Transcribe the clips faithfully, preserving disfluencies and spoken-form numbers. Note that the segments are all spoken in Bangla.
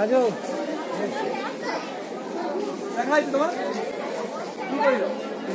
আজো দেখা হয়েছে তোমার কি কইলো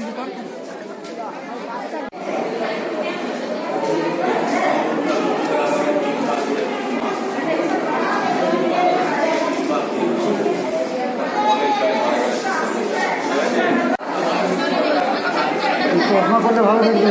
পড়াশোনা করলে ভালো থাকবে।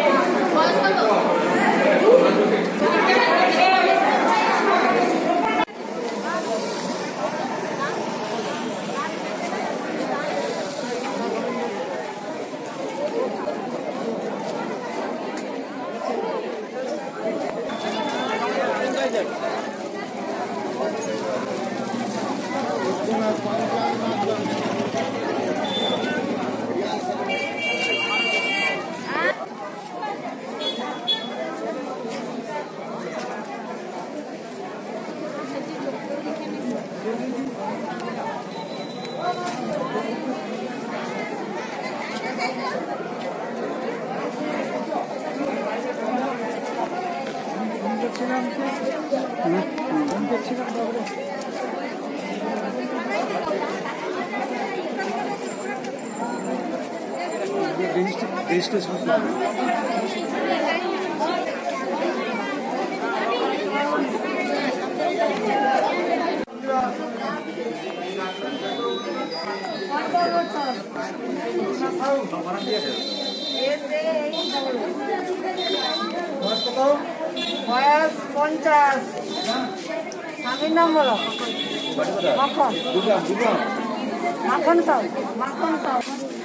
বয়স পঞ্চাশ স্বামীর নাম বলো মাখন মাখন সাউ মাখন সাউ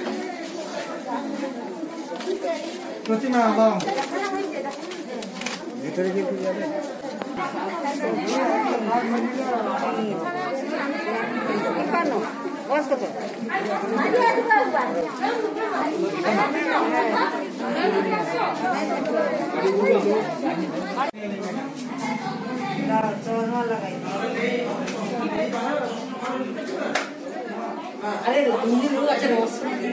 প্রতিমা ভিতরে কি যাবে বয়স কত अरे हिंदी लोग अच्छा रोज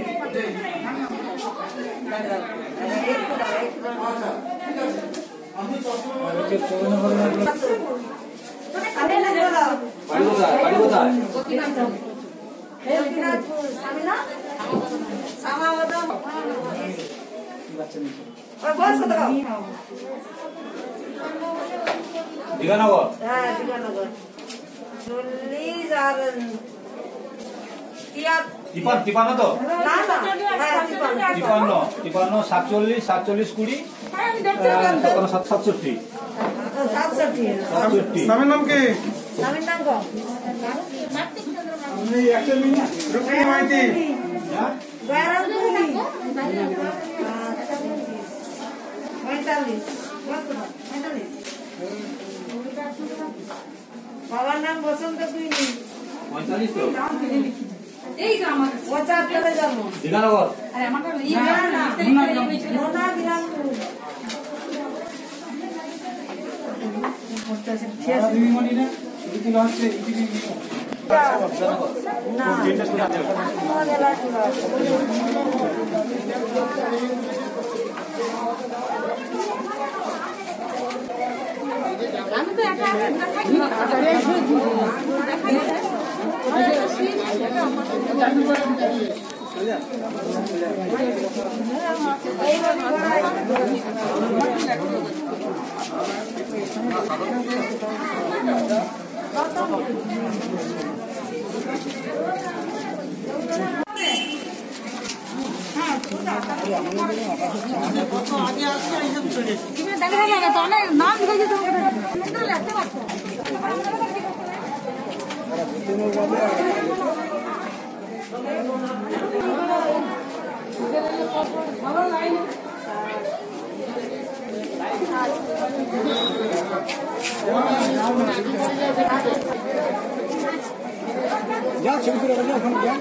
दिगानगर हाँ दिगानगर चल्लिस और तिपान तिपान तो ना ना तिपान तिपान सातचल्लिस सातचल्लिस कुड़ी तक सात सातषट्टी सातषट्टी सातषट्टी सामने नाम के सामने नाम को नहीं एक्चुअली रुकनी माइती बारह कुड़ी पैंतालीस पैंतालीस बाबा नाम बसंत कुइनी पैंतालीस तो এই গ্রাম ওটা চলে যাব দিগানগর আরে আমাকে ই না না নোনা দিলাম পঞ্চাশ ছিয়াশি মনি না ইতি হচ্ছে ইতি না মনেলা ছিল আমি তো একা একা দেখাই না দেখাই নাম যা ছবি করে বলে এখন যা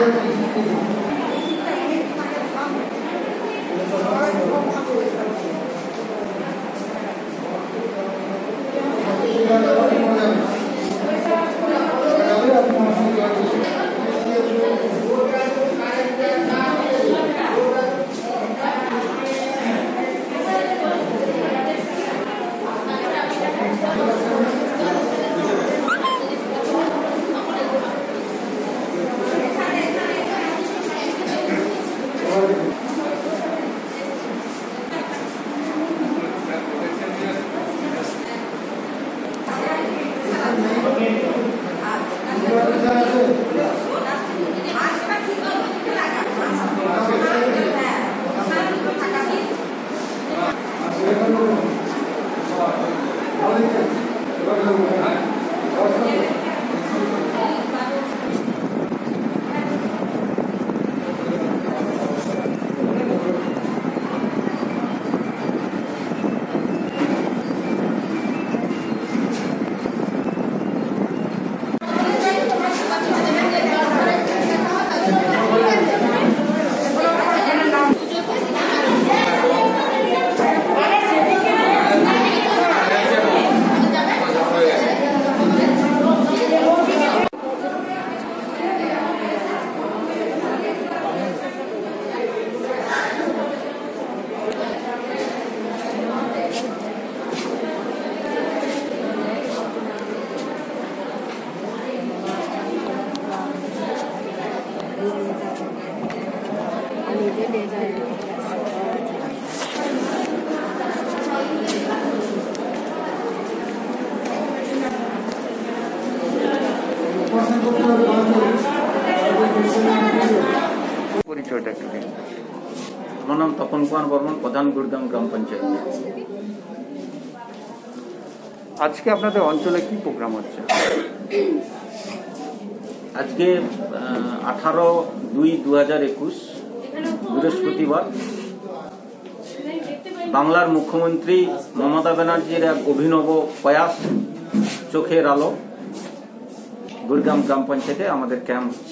পরিচয়টা একটু দিন। আমার নাম তপন কুমার বর্মন, প্রধান গুরগাম গ্রাম পঞ্চায়েত। আজকে আপনাদের অঞ্চলে কি প্রোগ্রাম হচ্ছে? আজকে আঠারো দুই দু হাজার একুশ বৃহস্পতিবার বাংলার মুখ্যমন্ত্রী মমতা ব্যানার্জির এক অভিনব প্রয়াস চোখের আলো গুরগাম গ্রাম পঞ্চায়েতে আমাদের ক্যাম্প হচ্ছে।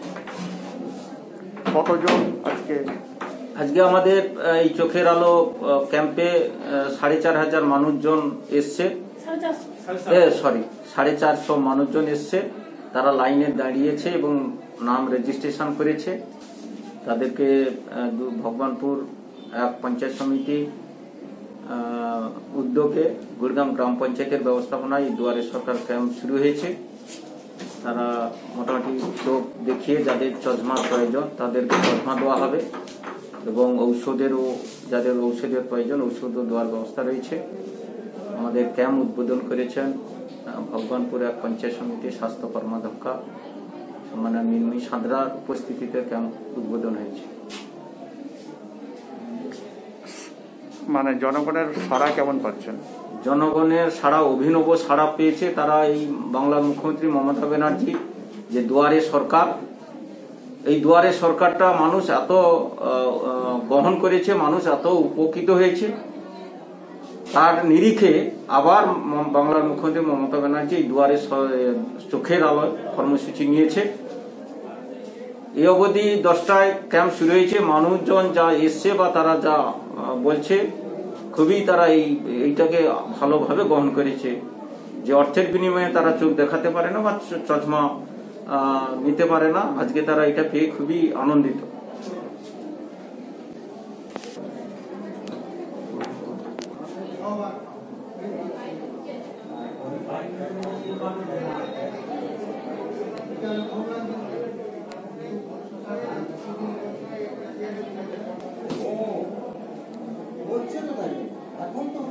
কতজন আজকে? আজকে আমাদের এই চোখের আলো ক্যাম্পে সাড়ে চার হাজার মানুষজন এসছে, সরি সাড়ে চারশো মানুষজন এসছে। তারা লাইনে দাঁড়িয়েছে এবং নাম রেজিস্ট্রেশন করেছে। তাদেরকে ভগবানপুর এক পঞ্চায়েত সমিতি উদ্যোগে গুরগাম গ্রাম পঞ্চায়েতের ব্যবস্থাপনায় দুয়ারে সরকার ক্যাম্প শুরু হয়েছে। তারা মোটামুটি চোখ দেখিয়ে যাদের চশমার প্রয়োজন তাদেরকে চশমা দেওয়া হবে এবং ঔষধেরও যাদের ঔষধের প্রয়োজন ঔষধও দেওয়ার ব্যবস্থা রয়েছে। আমাদের ক্যাম্প উদ্বোধন করেছেন ভগবানপুর এক পঞ্চায়েত সমিতির স্বাস্থ্য কর্মাধ্যক্ষা মানে মিনমি সাঁতরার উপস্থিতিতে ক্যাম্প উদ্বোধন হয়েছে। মানে জনগণের সাড়া কেমন পাচ্ছেন? জনগণের সাড়া অভিনব সাড়া পেয়েছে। তারা এই বাংলার মুখ্যমন্ত্রী মমতা ব্যানার্জি যে দুয়ারে সরকার, এই দুয়ারে সরকারটা মানুষ এত গ্রহণ করেছে, মানুষ এত উপকৃত হয়েছে, তার নিরিখে আবার বাংলার মুখ্যমন্ত্রী মমতা ব্যানার্জি এই দুয়ারে চোখের আলো কর্মসূচি নিয়েছে। এই অবধি দশটায় ক্যাম্প শুরু হয়েছে। মানুষজন যা এসছে বা তারা যা বলছে খুবই তারা এই এইটাকে ভালোভাবে গ্রহণ করেছে যে অর্থের বিনিময়ে তারা চোখ দেখাতে পারে না বা চশমা নিতে পারে না। আজকে তারা এটা পেয়ে খুবই আনন্দিত। এখন তো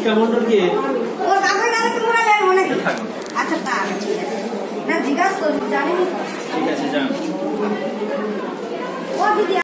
দীপিকা মন্ডলকে ও কাগজ কাগজ তোমরা নেন মনে কি আচ্ছা তা ঠিক আছে না জিজ্ঞাসা করুন জানেন ঠিক আছে যান ও দিদি